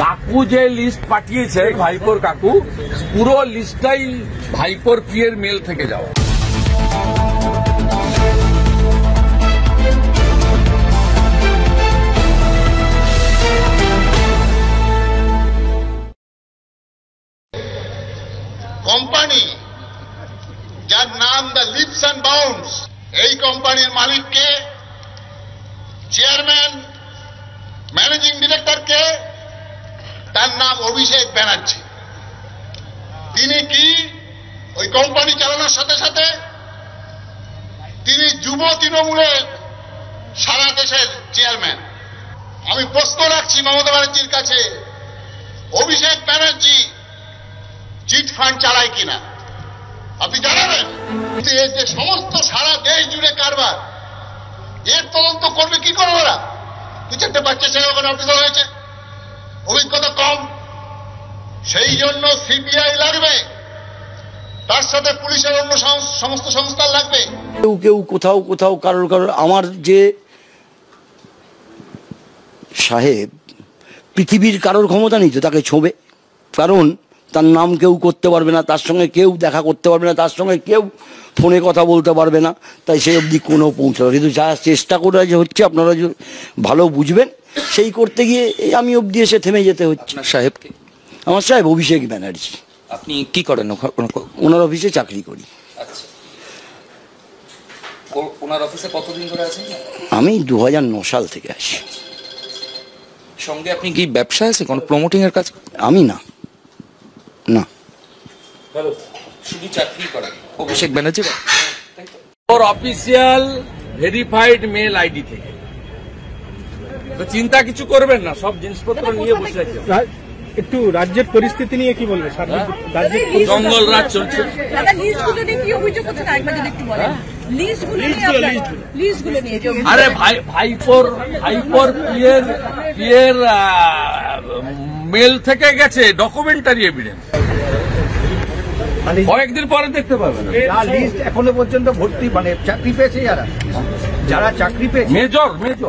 কাকু যে লিস্ট পাঠিয়েছে ভাইপোর কাকু, পুরো লিস্টটাই ভাইপোর পিয়ের মেল থেকে যাওয়া। কোম্পানি যার নাম দ্য লিপস অ্যান্ড বাউন্ডস, এই কোম্পানির মালিককে, চেয়ারম্যান, ম্যানেজিং ডিরেক্টরকে, তার নাম অভিষেক ব্যানার্জি। তিনি কি ওই কোম্পানি চালানোর সাথে সাথে তিনি যুব তৃণমূলের সারা দেশের চেয়ারম্যান। আমি প্রশ্ন রাখছি মমতা ব্যানার্জির কাছে, অভিষেক ব্যানার্জি চিট ফান্ড চালায় কিনা আপনি জানাবেন? এর যে সমস্ত সারা দেশ জুড়ে কারবার, এর তদন্ত করবে কি করে ওরা? দু চারটে বাচ্চা ছেলে ওখানে অফিসার হয়েছে, অভিজ্ঞতা কম, সেই জন্য সিবিআই লাগবে, তার সাথে পুলিশের অন্য সমস্ত সংস্থা লাগবে। কেউ কেউ কোথাও কোথাও কারোর আমার যে সাহেব পৃথিবীর কারোর ক্ষমতা নেই তো তাকে ছোঁবে, কারণ তার নাম কেউ করতে পারবে না, তার সঙ্গে কেউ দেখা করতে পারবে না, তার সঙ্গে কেউ ফোনে কথা বলতে পারবে না, তাই সেই অবধি কোনো পৌঁছাবে। কিন্তু যা চেষ্টা করে যে হচ্ছে আপনারা ভালো বুঝবেন, সেই করতে গিয়ে আমি অবধি এসে থেমে যেতে হচ্ছে। সাহেবকে? আমার সাহেব অভিষেক ব্যানার্জি। আপনি কি করেন? ওনার অফিসে চাকরি করি। আচ্ছা, ওনার অফিসে কতদিন ধরে আছেন? আমি 2009 সাল থেকে আসি। সঙ্গে আপনি কি ব্যবসা আছে, কোনো প্রমোটিং এর কাজ? আমি না না, শুধু চাকরি করেন অভিষেক ব্যানার্জি। ওর অফিসিয়াল ভেরিফাইড মেল আইডি থেকে। তো চিন্তা কিছু করবেন না, সব জিনিসপত্র নিয়ে বসে আছে। একটু রাজ্যের পরিস্থিতি নিয়ে কি বলবে? জঙ্গল রাজ চলছে। আরে ভাইপোর পিয়ের মেল থেকে গেছে ডকুমেন্টারি এভিডেন্স, কয়েকদিন পরে দেখতে পাবেন। লিস্ট এখনো পর্যন্ত ভর্তি, মানে চাকরি পেয়েছে যারা চাকরি পেয়েছে, মেজর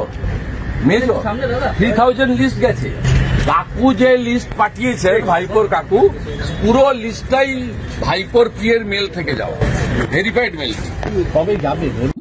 3000 লিস্ট গেছে। কাকু যে লিস্ট পাঠিয়েছে ভাইপোর কাকু, পুরো লিস্টটাই ভাইপোর পিয়ের মেল থেকে যাওয়া, ভেরিফাইড মেল। কবে যাবে?